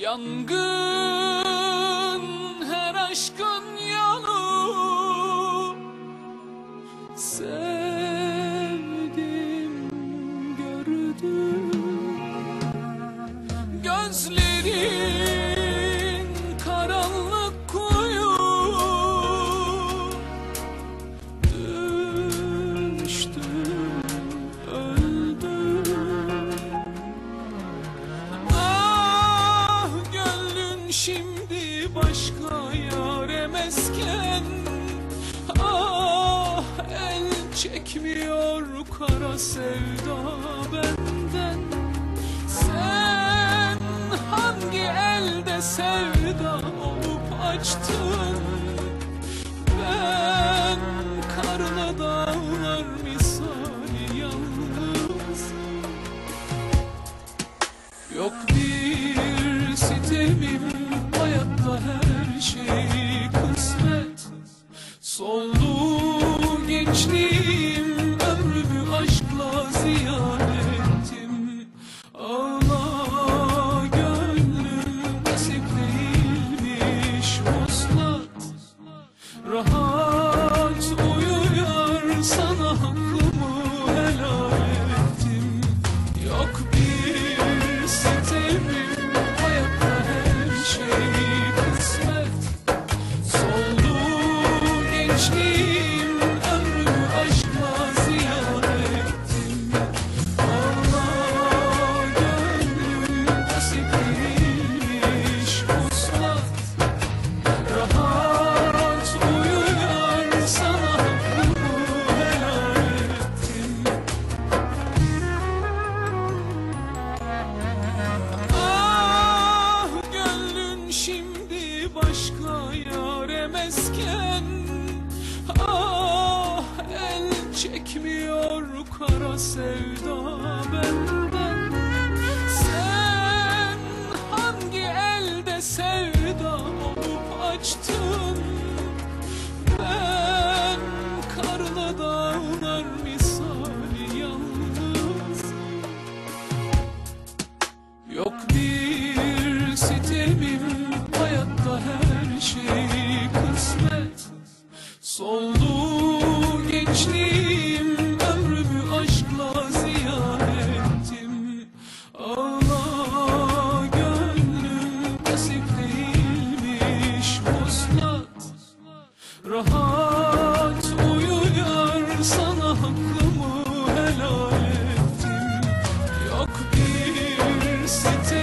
Yangın her aşkın yanı, sevdim gördüm. Gözlerin karanlık kuyu, düştüm öldüm. Ah gönlün şimdi başka yâre mesken, ah el çekmiyor kara sevda benden. Sen hangi elde sevda olup açtın? Ben karlı dağlar misali yalnız. Yok bir sitemim, hayatta her şey kısmet. Soldu gençliğim, ömrümü aşkla ziyan ettim. Ağla gönlüm, nasip değilmiş vuslat. Rahat uyu yar, sana hakkımı helal ettim. Yok bir sitemim, hayatta her şey kısmet. Soldu gençliğim, ömrümü aşkla ziyan ettim. Ağla gönlüm, nasip değilmiş vuslat. Rahat uyu yar, sana hakkımı helal ettim. Ah gönlün şimdi başka yâre mesken, ah el çekmiyor kara sevda benden. Sen hangi elde sevda olup açtın? Ben karlı dağlar misali yalnız. Yok bir sitemim, hayatta her şey kısmet. Soldu gençliğim, ömrümü aşkla ziyan ettim. Ağla gönlüm, nasip değilmiş vuslat. Rahat uyu yar, sana hakkımı helal ettim. Yok bir sitem